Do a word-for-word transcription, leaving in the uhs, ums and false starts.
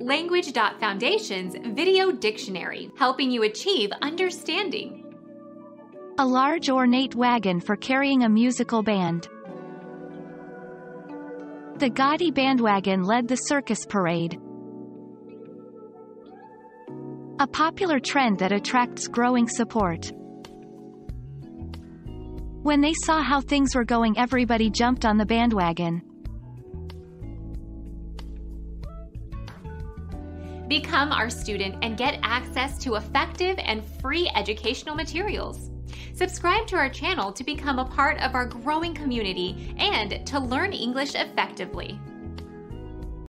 Language dot Foundation's Video Dictionary, helping you achieve understanding. A large ornate wagon for carrying a musical band. The gaudy bandwagon led the circus parade. A popular trend that attracts growing support. When they saw how things were going, everybody jumped on the bandwagon. Become our student and get access to effective and free educational materials. Subscribe to our channel to become a part of our growing community and to learn English effectively.